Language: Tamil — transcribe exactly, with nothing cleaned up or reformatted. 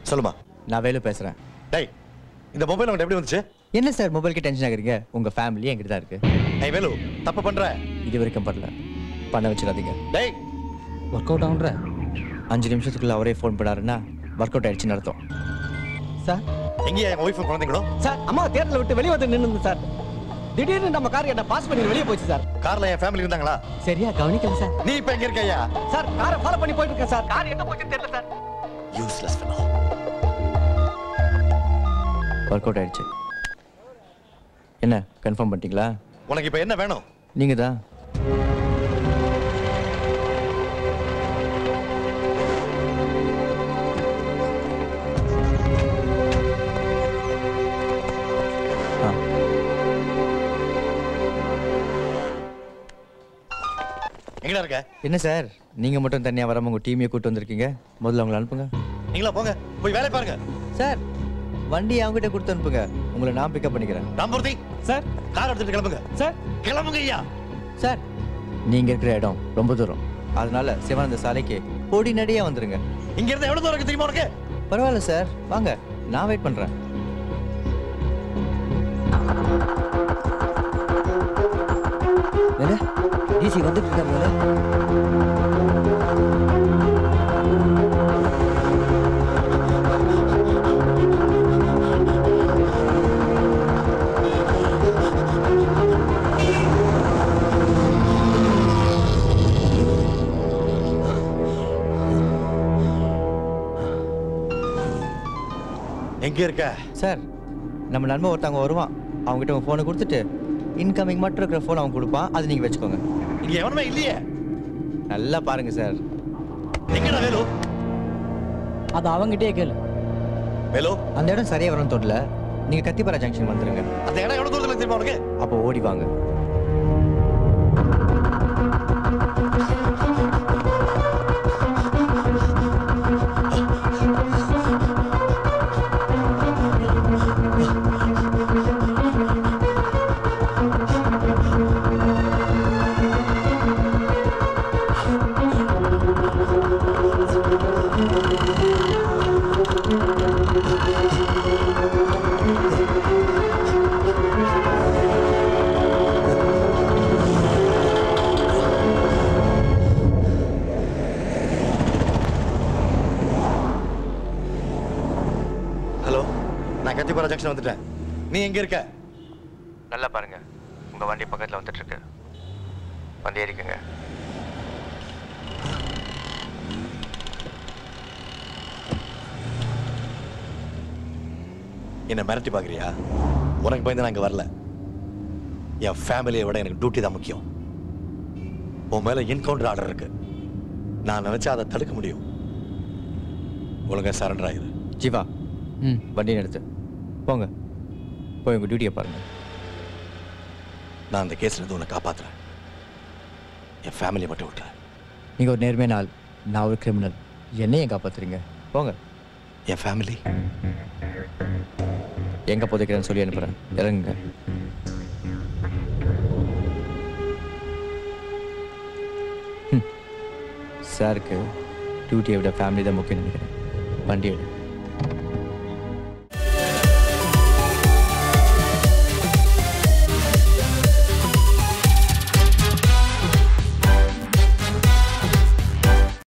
சொல்லுமா. நான் வேலு பேசுறேன். டேய், இந்த மொபைல் உங்க எப்படி வந்துச்சு? என்ன சார் மொபைலுக்கு டென்ஷன் ஆகுறீங்க? உங்க ஃபேமிலி என்கிட்ட தான் இருக்கு. டேய் வேலு, தப்பு பண்ற. இது வரைக்கும் பண்ணல, பண்ண வச்சிடாதீங்க. டேய், ஒர்க் அவுட் ஆகுன்ற அஞ்சு நிமிஷத்துக்குள்ள அவரே ஃபோன் பண்ணாருன்னா ஒர்க் அவுட் ஆயிடுச்சுன்னு அர்த்தம். சார் எங்கேயா என் ஒய்ஃபும் குழந்தைங்களோ? சார் அம்மா தேட்டரில் விட்டு வெளியே வந்து நின்று சார். திடீர்னு நம்ம கார் என்ன பாஸ் பண்ணி வெளியே போச்சு சார். கார்ல என் ஃபேமிலி இருந்தாங்களா? சரியா கவனிக்கல சார். நீ இப்ப எங்க இருக்கையா? சார் காரை ஃபாலோ பண்ணி போயிட்டு இருக்கேன் சார். கார் எங்க போச்சுன்னு தெரியல sir. Useless fellow. Work out ஆயிடுச்சு. என்ன கன்ஃபார்ம் பண்ணிட்டீங்களா? உனக்கு இப்ப என்ன வேணும்? நீங்க தான். எங்கடா இருக்க? என்ன சார் நீங்க மட்டும் தனியா வராம உங்க டீமையே கூட்டு வந்திருக்கீங்க? முதல்ல அவங்களை அனுப்புங்க. நீங்களா போங்க, போய் வேலை பாருங்க. சார் வண்டி அவங்ககிட்ட கொடுத்து அனுப்புங்க, உங்களை நான் பிக்கப் பண்ணிக்கிறேன். ராம்பூர்த்தி சார், கார் எடுத்துட்டு கிளம்புங்க. சார் கிளம்புங்க ஐயா. சார் நீங்க இருக்கிற இடம் ரொம்ப தூரம், அதனால சிவானந்த சாலைக்கு பொடி நடியா வந்துருங்க. இங்க இருந்து எவ்வளவு தூரம் இருக்கு தெரியுமா உனக்கு? பரவாயில்ல சார், வாங்க நான் வெயிட் பண்றேன். டிசி வந்துட்டு இருக்காரு. எங்க இருக்க? சார் நம்ம நண்பன் ஒருத்தவங்க வருவான், அவங்ககிட்ட உங்க போனை கொடுத்துட்டு இன்கமிங் மட்டும் இருக்கிற போன் அவன் கொடுப்பான், அது நீங்க வச்சுக்கோங்க. இங்க எவனுமே இல்லையே. நல்லா பாருங்க சார். எங்கடா வேலு? அது அவங்ககிட்டயே கேளு. வேலு, அந்த இடம் சரியா வரும்னு தோணல, நீங்க கத்திபாரா ஜங்ஷன் வந்துருங்க. அந்த இடம் எவ்வளவு தூரத்துல தெரியுமா உனக்கு? அப்போ ஓடி வாங்க. கத்திபாரா ஜங்ஷன் வந்துட்டேன். நீ எங்க இருக்க? நல்லா பாருங்க, உங்க வண்டி பக்கத்துல வந்துட்டு இருக்கு, வந்து ஏறிக்கங்க. என்ன மிரட்டி பாக்குறியா? உனக்கு பயந்து நான் இங்க வரல. என் ஃபேமிலியை விட எனக்கு டியூட்டி தான் முக்கியம். உன் மேல என்கவுண்டர் ஆர்டர் இருக்கு, நான் நினைச்சா அதை தடுக்க முடியும். ஒழுங்கா சரண்டர் ஆயிரு. ஜீவா, ம் வண்டி நிறுத்து, போங்க போய் உங்க டியூட்டியை பாருங்க. நான் அந்த கேஸ்ல இருந்து உன்னை காப்பாத்துறேன், என் ஃபேமிலியை மட்டும் விட்டுறேன். நீங்க ஒரு நேர்மையான ஆள், நான் ஒரு கிரிமினல், என்னையும் காப்பாத்துறீங்க. போங்க. என் ஃபேமிலி எங்க புதைக்கிறேன்னு சொல்லி அனுப்புறேன், இறங்குங்க. சாருக்கு டியூட்டியை விட ஃபேமிலி தான் முக்கியம் நினைக்கிறேன். வண்டி எடு.